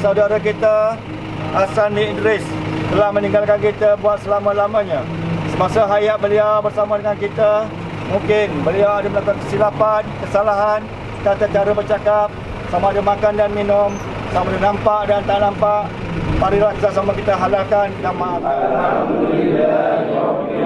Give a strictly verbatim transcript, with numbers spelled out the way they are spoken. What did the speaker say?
saudara kita Hasani Idris telah meninggalkan kita buat selama-lamanya. Semasa hayat beliau bersama dengan kita, mungkin beliau ada melakukan kesilapan, kesalahan, tata cara bercakap, sama ada makan dan minum, sama ada nampak dan tak nampak. Marilah kita sama kita halalkan dan maafkan. Alhamdulillah.